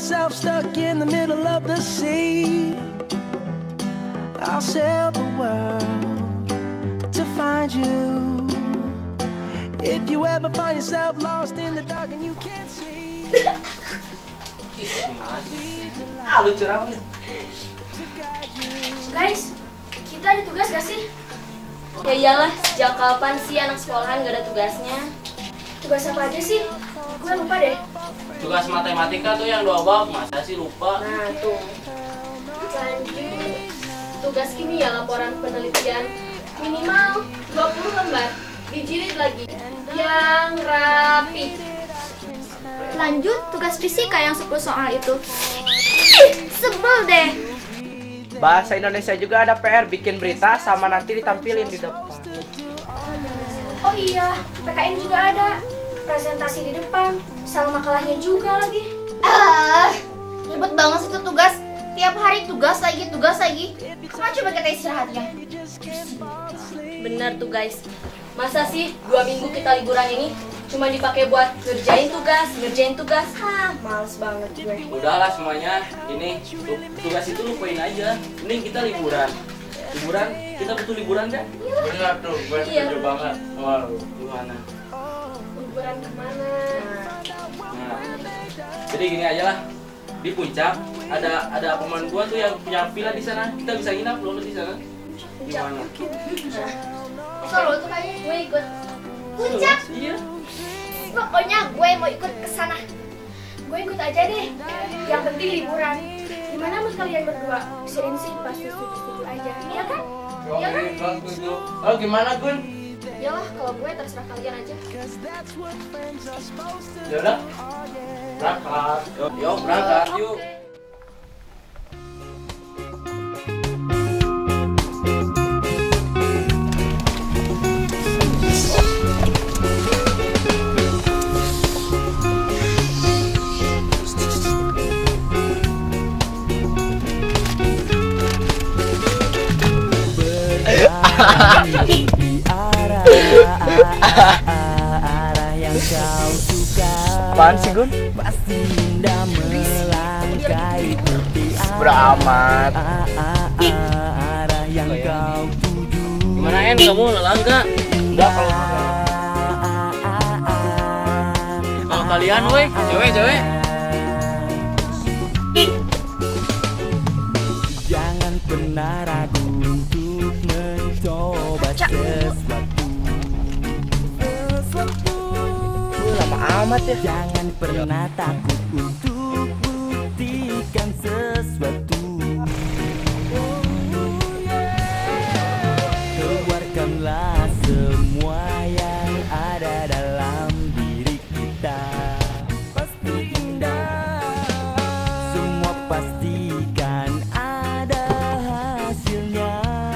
yourself stuck in the middle of the sea, I'll sail the world to find you. If you ever find yourself lost in the dark and you can't see. Lucu banget. Guys, kita ada tugas gak sih? Ya iyalah, sejak kapan sih anak sekolahan gak ada tugasnya? Tugas apa aja sih? Gue lupa deh. Tugas matematika tuh yang 2 bab, masa sih lupa? Nah tuh. Lanjut, tugas kimia laporan penelitian minimal 20 lembar, dijilid lagi, yang rapi. Lanjut, tugas fisika yang 10 soal itu. Sebel deh. Bahasa Indonesia juga ada PR, bikin berita sama nanti ditampilin di depan. Oh iya, PKN juga ada. Presentasi di depan, sama makalahnya juga lagi. Ribet banget sih itu tugas. Tiap hari tugas lagi. Kemana coba kita istirahatnya? Bener tuh guys. Masa sih 2 minggu kita liburan ini cuma dipakai buat ngerjain tugas. Males banget gue. Udahlah semuanya, ini tugas itu lupain aja. Mending kita liburan. Kita butuh liburan kan? Benar tuh, gue setuju banget. Wow, gimana? Liburan kemana? Nah, jadi gini aja lah. Di puncak ada pemain gua tuh yang punya villa di sana. Kita bisa nginap loh di sana. Gimana? Seru tuh kayaknya. Gue ikut. Puncak. Iya. Pokoknya gue mau ikut ke sana. Gue ikut aja deh. Yang penting liburan. Gimana menurut kalian berdua? Sirin sih pasti setuju aja. Iya kan? Iya kan? Oh gimana Gun? Yalah, kalau gue terserah kalian aja. Yaudah. Berangkat. Yuk berangkat yuk. Arah yang kau suka. Apaan sih Gun? Pasti indah melangkai Beramat. arah yang kau tuju. Gimana En, kamu lelah nggak? Enggak kalau Kalau kalian weh, cewek. Jangan pernah ragu untuk mencoba sesuatu. lama amat ya. Jangan pernah takut untuk buktikan sesuatu. Keluarkanlah semua yang ada dalam diri kita. Pasti indah. Semua pastikan ada hasilnya.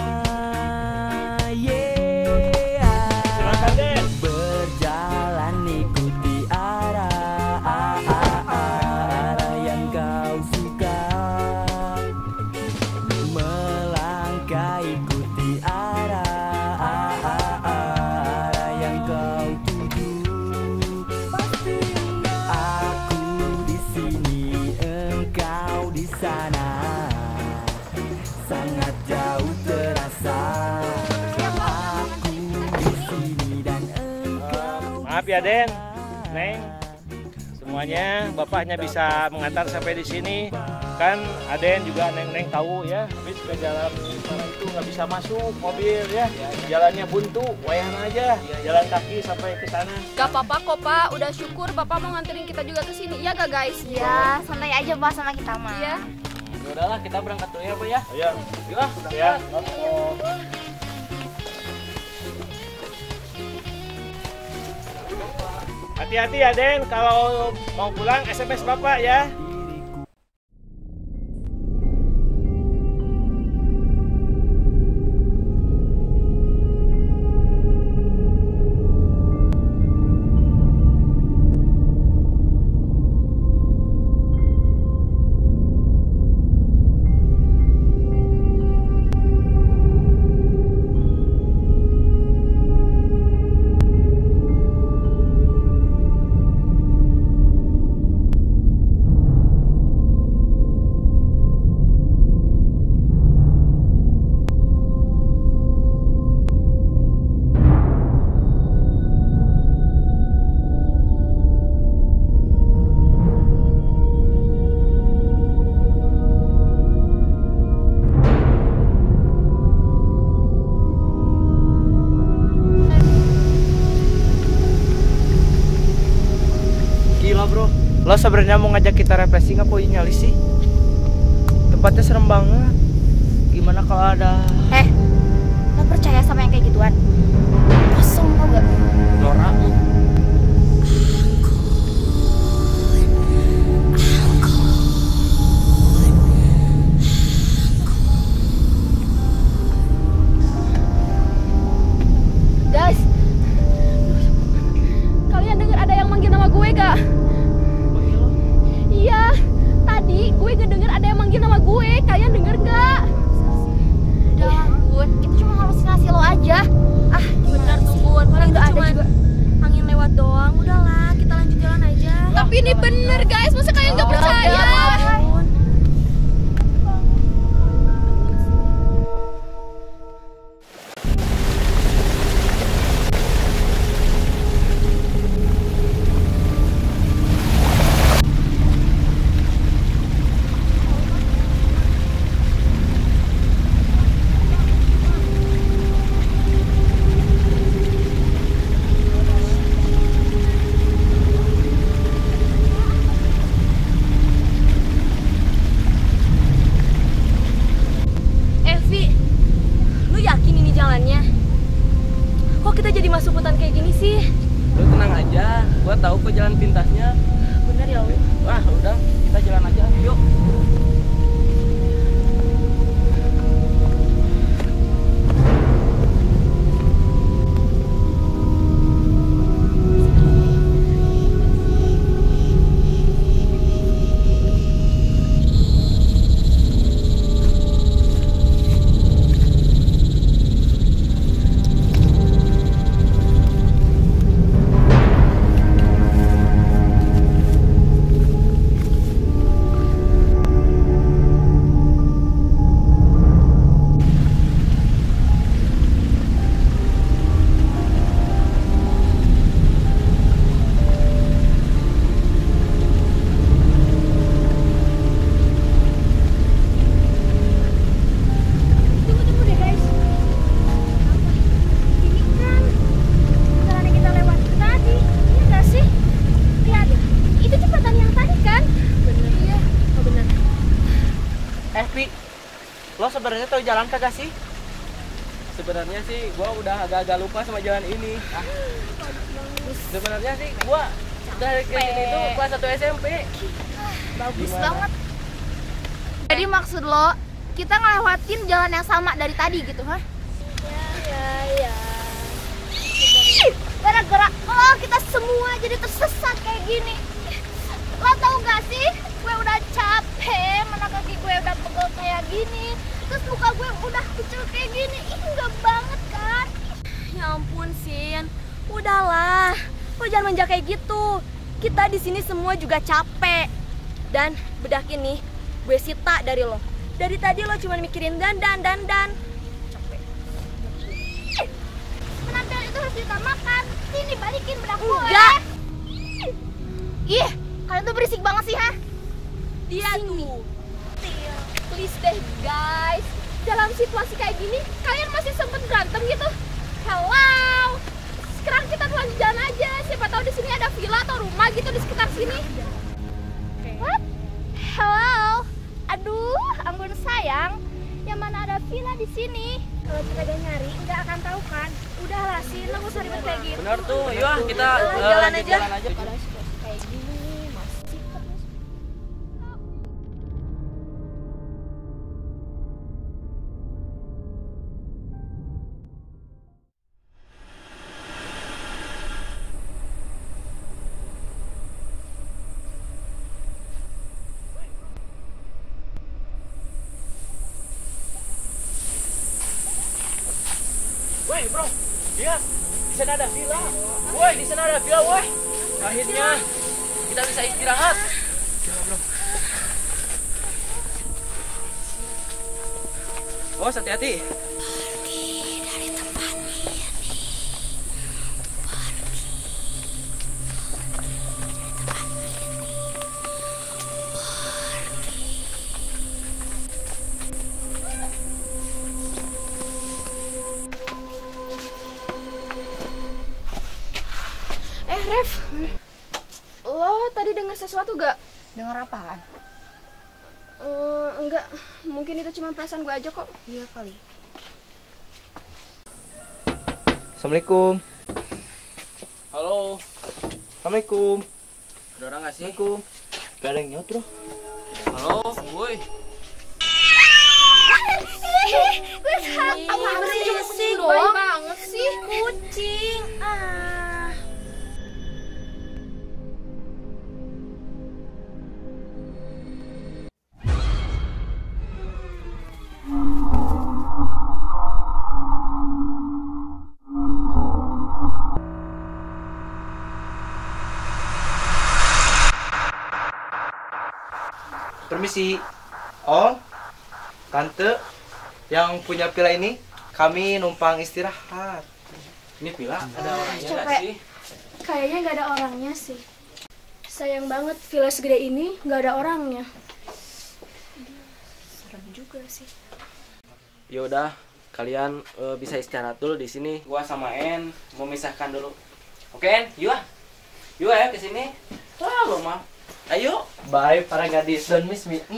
Berjalan ikuti arah yang kau suka. Melangkah ikuti arah yang kau tuju. Aku di sini, engkau di sana. Sangat jauh terasa. Aku di sini dan engkau. Maaf ya Den, Neng. Semuanya Bapak hanya bisa mengantar sampai di sini. Kan Aden juga Neng tahu ya, habis ke jalan sana itu nggak bisa masuk mobil ya. Jalannya buntu, wayan aja. Jalan kaki sampai ke sana. Gak apa-apa kok Pak, udah syukur Bapak mau nganterin kita juga ke sini. Iya gak guys? Ya, santai aja Pak sama kita mah. Iya. Ya udahlah, kita berangkat dulu ya, Pak ya. Ayo, Yuk, ya. Hati-hati ya Den, kalau mau pulang SMS Bapak ya. Lo sebenarnya mau ngajak kita refreshing apa nyali sih? Tempatnya serem banget. Gimana kalau ada... Lo percaya sama yang kayak gituan? Kosong tau gak? Nora lu. Guys, kalian dengar ada yang manggil nama gue gak? Panggil lo. Iya, tadi gue ngedenger ada yang manggil nama gue. Kalian denger gak? Udah Bun, itu cuma halusinasi lo aja. Benar tuh Bun, paling Nggak ada cuma juga. angin lewat doang. Udahlah, kita lanjut jalan aja. Tapi ini bener guys, masa kalian gak percaya? Vi, lu yakin ini jalannya? Kok kita jadi masuk hutan kayak gini sih? Lu tenang aja, gua tahu kok jalan pintasnya. Bener ya, Wi? Wah, udah, kita jalan aja, yuk. Tunggu deh guys. Ini kan jalan yang kita lewati tadi. Iya gak sih? Lihat, itu jembatan yang tadi kan? Bener. Iya. Oh bener. Pi, lo sebenarnya tahu jalan kagak sih? Sebenarnya sih gua udah agak-agak lupa sama jalan ini. Sebenarnya sih gua dari kayak itu kelas 1 SMP. Bagus Gimana? banget. Jadi maksud lo, kita ngelewatin jalan yang sama dari tadi gitu, hah? Ya. Gara-gara lo kita semua jadi tersesat kayak gini. Lo tau gak sih? Gue udah capek, mana kaki gue udah pegel kayak gini. Terus muka gue udah kecil kayak gini. Ih, enggak banget kan? Ya ampun, Sin. Udahlah. Lo jangan manja kayak gitu. Kita di sini semua juga capek. Dan bedak ini gue sita dari lo. Dari tadi lo cuma mikirin dandan. Capek. Penampilan itu harus ditamakan. Sini balikin bedak gue. Enggak. Ih, kalian tuh berisik banget sih, hah? Dia tuh. Please deh guys, dalam situasi kayak gini kalian masih sempet berantem gitu? Hello, sekarang kita lanjut jalan aja. Siapa tahu di sini ada villa atau rumah gitu di sekitar sini. What? Hello? Aduh, ampun sayang. Yang mana ada villa di sini? Kalau kita gak nyari, nggak akan tahu kan? Udahlah sih, lo gak usah ribet kayak gitu. Benar tuh, yuk kita Jalan lanjut aja. jalan aja. Kalau situasi kayak gini, masih terus. Woi bro, lihat di sana ada villa. Woi di sana ada villa, woi. Akhirnya kita bisa istirahat. Gila, bro. Oh, hati-hati. Ref, lo tadi dengar sesuatu gak? Dengar apaan? Enggak, mungkin itu cuma perasaan gue aja kok. Iya kali. Assalamualaikum. Halo. Assalamualaikum. Ada orang nggak sih? Assalamualaikum. Gak ada yang nyaut bro. Halo, boy. Apaan sih? Baik banget sih. Kucing. Permisi. Om, tante, yang punya villa ini, kami numpang istirahat. Ini villa ada orangnya nggak capek. sih? Kayaknya nggak ada orangnya sih. Sayang banget villa segede ini nggak ada orangnya. Serem juga sih. Yaudah, kalian bisa istirahat dulu di sini. Gua sama En mau misahkan dulu. Oke En, yuk ya ke sini. Wah lo mah. Ayo. Bye para gadis, don't miss me.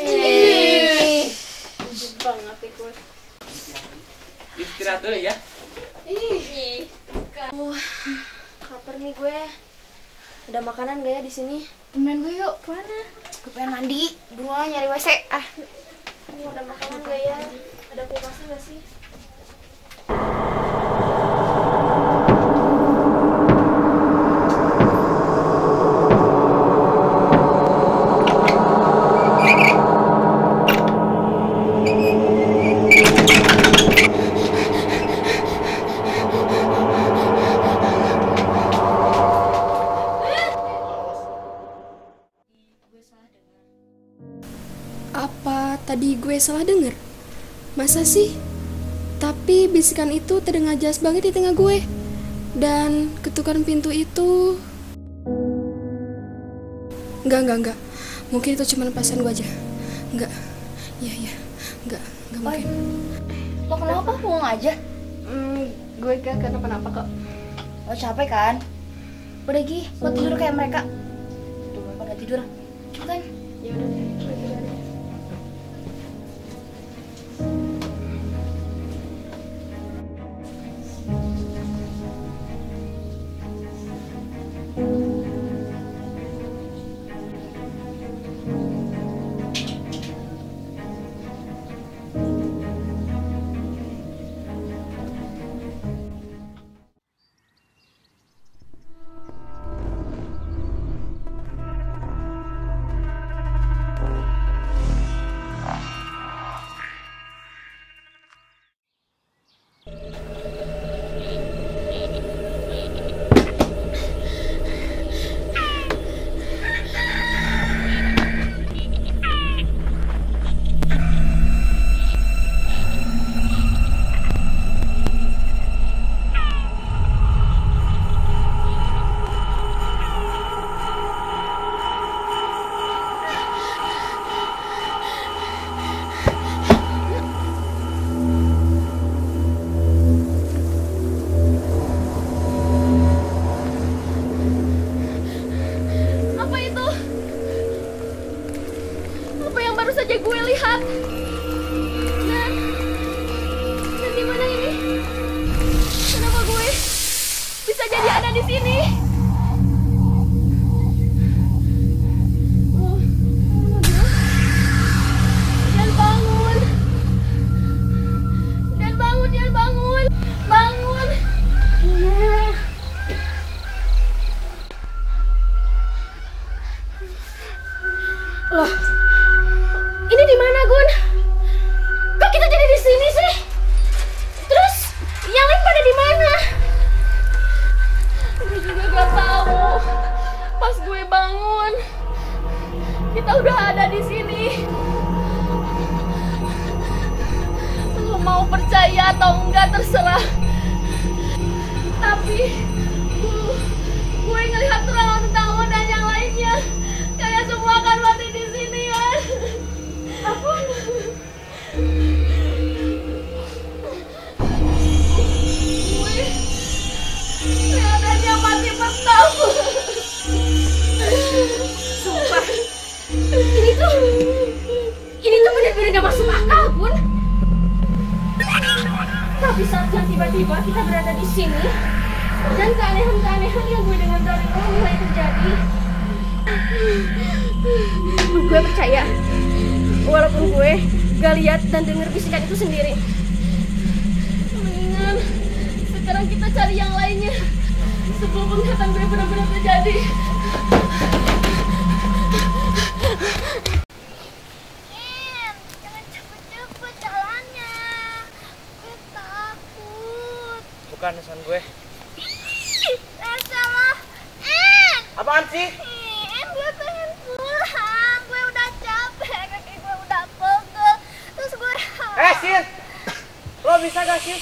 Banget ya gue. Istirahat dulu ya. Lapar nih gue. Ada makanan gak ya di sini? Temen gue yuk, kemana? Gue pengen mandi. Buruan nyari WC. Ada makanan gak ya? Ada kulkasnya gak sih? Apa tadi gue salah dengar? Masa sih? Tapi bisikan itu terdengar jelas banget di telinga gue. Dan ketukan pintu itu... Enggak. Mungkin itu cuma perasaan gue aja. Enggak. Iya. Enggak mungkin. Lo kenapa pulang aja? Gue gak kenapa-napa kok. Lo capek kan? Udah Gi, lo tidur kayak mereka. Tuh, pada tidur. Cepetan. Ya udah deh, gue tidur aja. saja gue lihat. Dan di mana ini? Kenapa gue bisa jadi ada di sini? Dan bangun. Dan bangun, dan bangun. Bangun. Loh, ini di mana, Gun? Kok kita jadi di sini sih? Terus yang lain pada di mana? Gue juga gak tahu. Pas gue bangun, kita udah ada di sini. Lo mau percaya atau enggak terserah. Tapi gue ngelihat terang-terang dan yang lainnya. Kayak semua akan mati di sini ya. Ampun. Gue kelihatannya mati pertama. Ini tuh benar-benar gak masuk akal, Bun. Tapi saat yang tiba-tiba kita berada di sini dan keanehan-keanehan yang gue dengar dari lo mulai terjadi. Gue percaya, walaupun gue gak lihat dan dengar bisikan itu sendiri. Mendingan sekarang kita cari yang lainnya sebelum penglihatan gue benar-benar terjadi. Jangan cepet-cepet jalannya. Gue takut. Bukan urusan gue. Salah. Apaan sih? Gue pengen pulang. Gue udah capek, kaki gue udah pegel. Terus gue Sin! Lo bisa gak sih?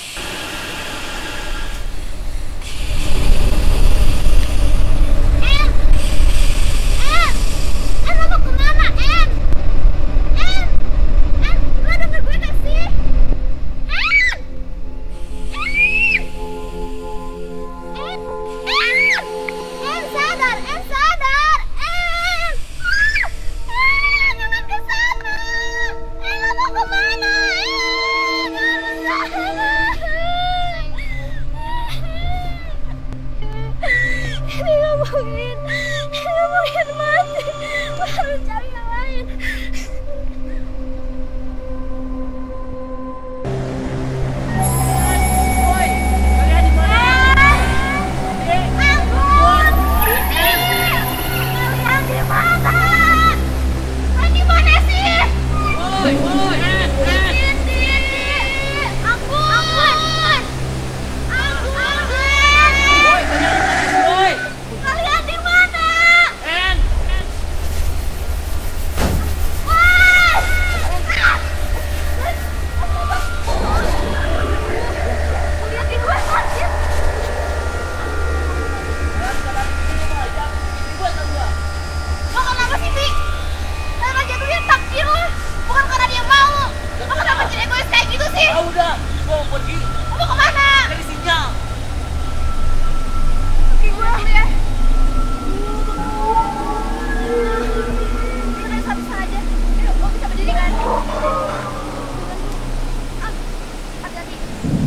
lo mau kemana, lo denger gue gak sih? Sadar, jangan kesana. Lo mau kemana? Ini gak mungkin mati. Gue harus cari yang lain. Woi, kalian di mana? Kalian di mana? Kalian di mana sih? Kalian di mana? Lihatin gue sakit. Lo kenapa sih, Bi? Kenapa jatuhnya takdir lo? Bukan karena dia mau. Lo kenapa jadi egois kayak gitu sih? Udah, gue mau pergi. Lo mau kemana? Dari sinyal. Kaki gue ya. Kita dari sana aja. Ayo, lo bisa berdiri kan? Hati-hati.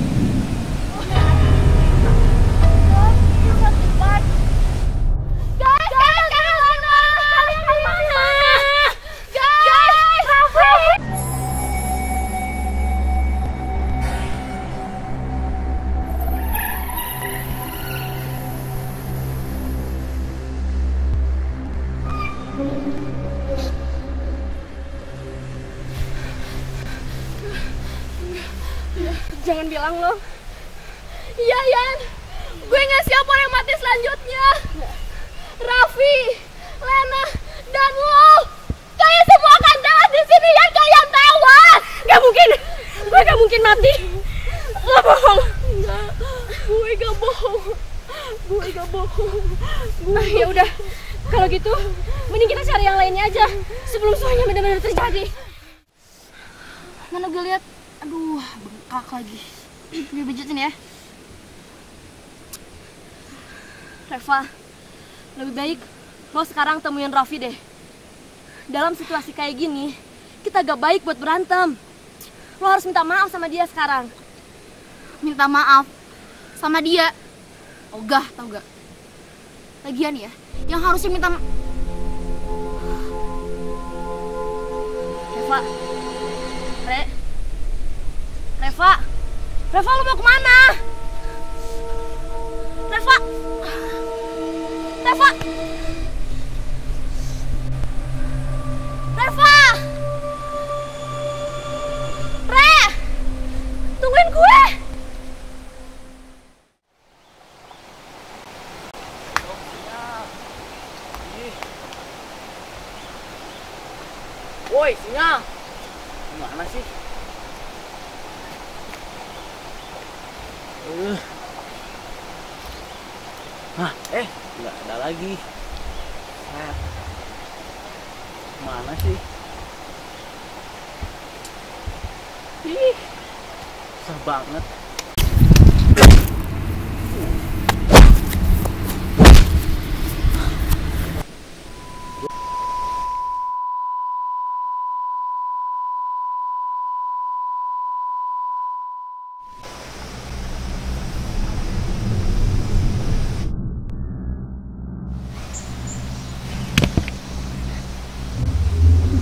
Sakit banget. Guys, kalian mana? Kalian di mana? Guys, Raffi. Jangan bilang lo. Iya, Yan. Gue nggak siap orang mati selanjutnya. Raffi, Lena, dan lo. Kalian semua akan tewas di sini, Yan. Kalian tewas. Gak mungkin. Gue gak mungkin mati. Lo bohong. Enggak, gue gak bohong. Ya udah. Kalau gitu, mending kita cari yang lainnya aja sebelum semuanya benar-benar terjadi. Mana gue lihat, aduh, bengkak lagi. Gue pijitin ya. Reva, lebih baik lo sekarang temuin Raffi deh. Dalam situasi kayak gini, kita gak baik buat berantem. Lo harus minta maaf sama dia sekarang. Minta maaf sama dia. Ogah, tau gak? Lagian ya, yang harusnya minta Reva, lo mau kemana? Reva, tungguin gue. Woi, sinyal. Gimana sih? Nggak ada lagi. Mana sih? Ih, susah banget.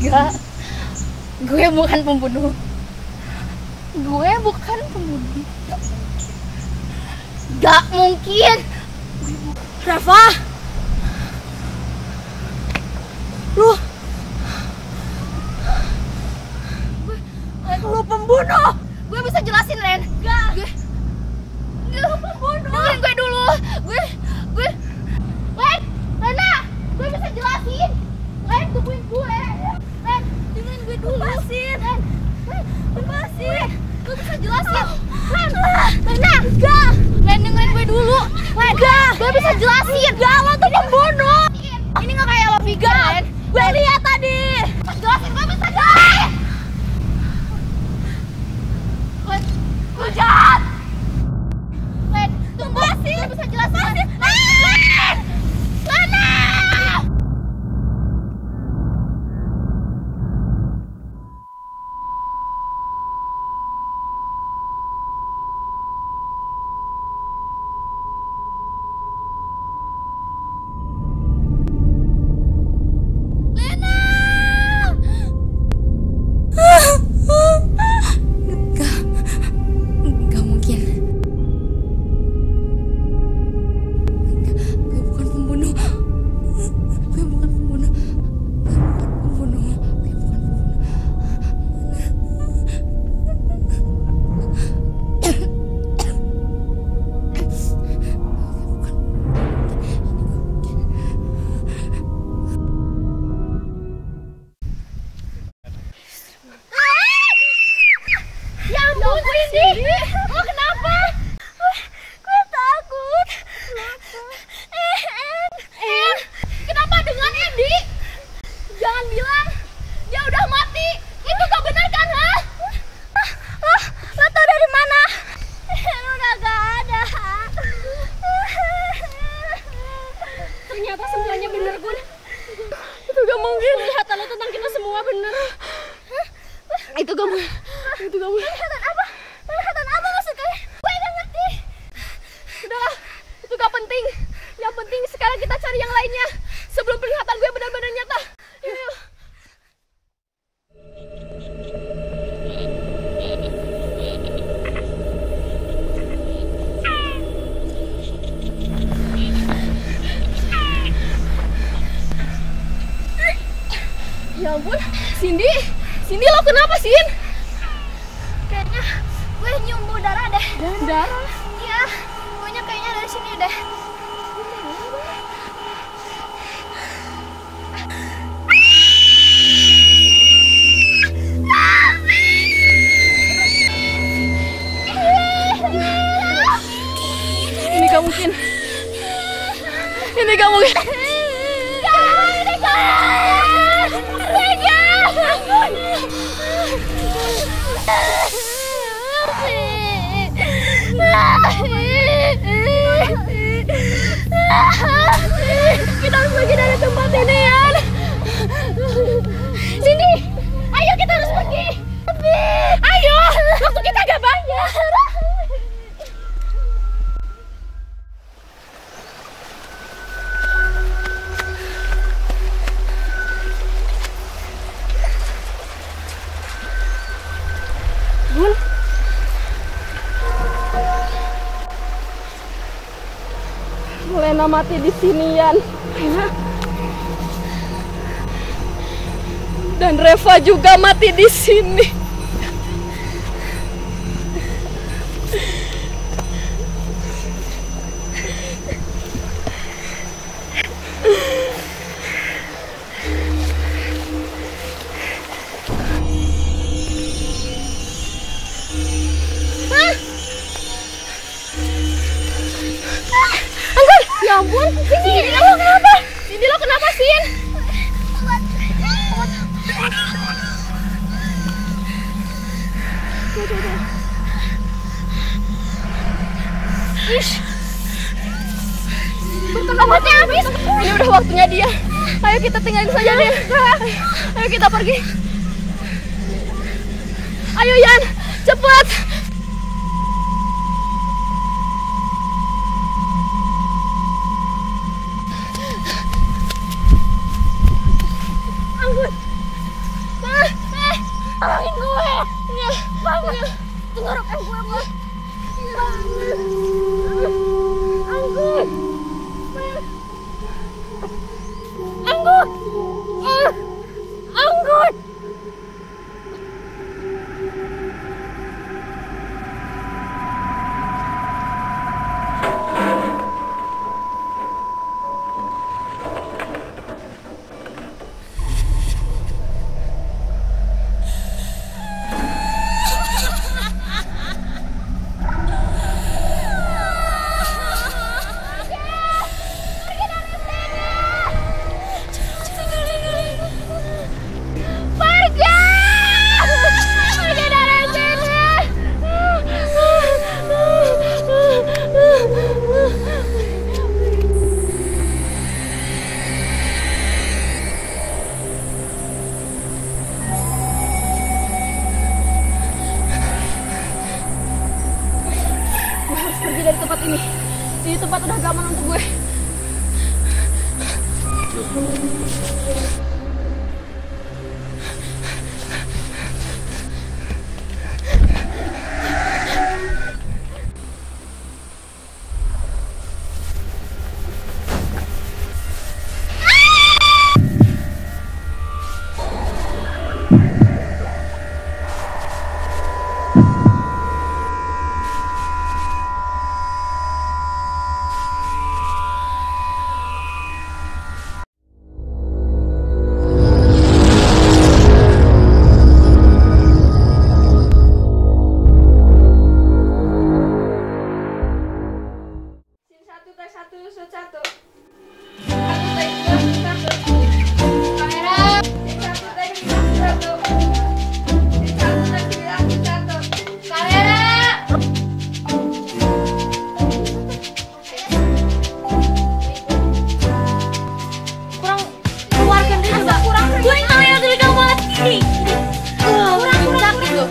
Enggak. Gue bukan pembunuh. Gue bukan pembunuh. Gak mungkin. Reva! Lu pembunuh! Gue bisa jelasin, Ren. Gue pembunuh. Dengerin gue dulu. Ren, Lena, gue bisa jelasin. Ren, tungguin gue. Ren, dengerin gue dulu. Lepasin. Lepasin. Gue bisa jelasin. Ren, Lena, enggak. Ren, dengerin gue dulu. Ren, gue bisa jelasin. Enggak, lo tuh pembunuh. Ini nggak kayak lo pikir, Ren. Gue lihat tadi. Jelasin, gue bisa jelasin. Lu jahat! Len, tunggu sih! Gue bisa jelasin! Len! Lena! Ya ampun, Cindy lo kenapa, Sin? Kayaknya gue nyium bau darah deh. Darah? Iya, baunya kayaknya dari sini deh. Ini gak mungkin. Ini gak mungkin. Kita harus pergi dari tempat ini, Yan. Sini, ayo kita harus pergi. Ayo, waktu kita gak banyak. Bun, Lena mati di sini, Yan. Dan Reva juga mati di sini. Ya ampun, Cindy lo kenapa? Cindy lo kenapa, Sin? Ish, obatnya habis. Ini udah waktunya dia. Ayo kita tinggalin saja dia. Ayo kita pergi. Ayo Yan, cepat. satu. Satu take satu. Kamera. Satu take satu. Satu take satu. Kamera. Kurang keluarkan dia juga. Kurang. Gue yang namanya telinga mati. Kurang sakit tuh.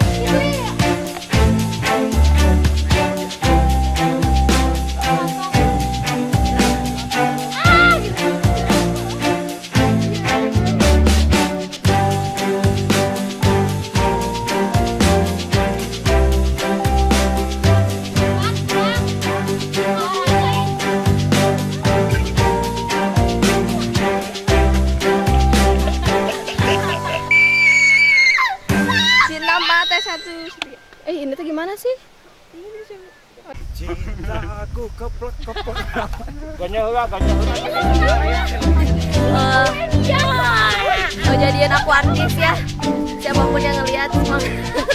Ini tuh gimana sih? Cintaku keplek-keplek. Ganyol lah. Mau jadian aku artis ya. Siapapun yang ngelihat semangat.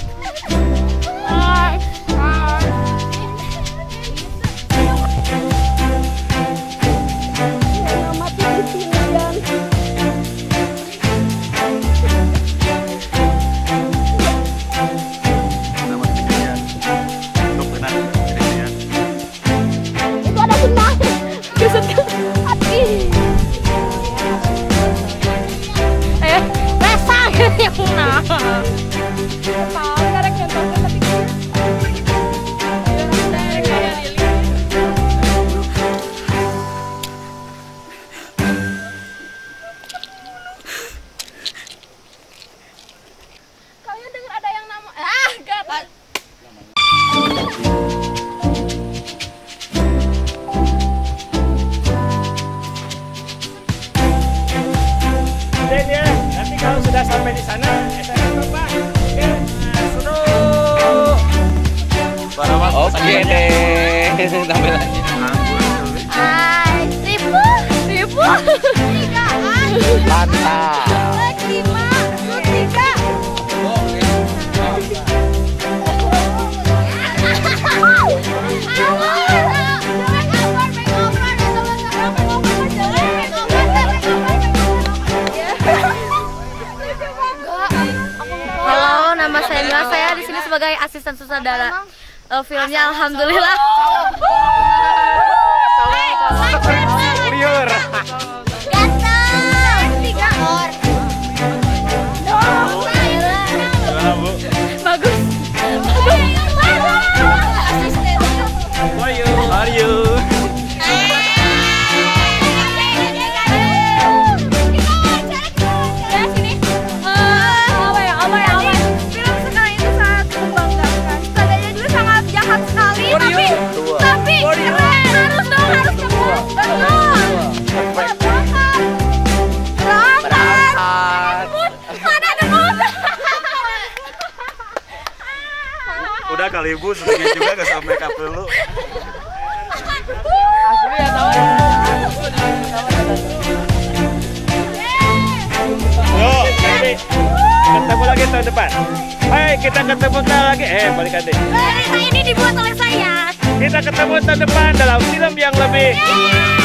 Kalian dengar ada yang nama gatal. Dan ya, nanti kalau sudah sampai di sana, SMS Bapak. Oke, suruh. Oke deh. Sampai lagi. Hai, ribu. Tigaan. Mantap. 5, 3. Halo, nama saya Mila. Saya di sini sebagai asisten sutradara filmnya. Alhamdulillah. Liur. Ganteng. 3 or. Gimana, Bu? Bagus. How are you? Film sekarang itu sangat membanggakan. Tadinya dulu sangat jahat sekali, tapi keren. Harus tebus. Betul. Berangkat. Mana ada motor? Udah kali Bu, setengah juga gak sampai make up dulu. Asli ya tahu. Yuk, nanti ketemu lagi tahun depan. Hai, kita ketemu lagi. Balik aja. Cerita ini dibuat oleh saya. Kita ketemu tahun depan dalam film yang lebih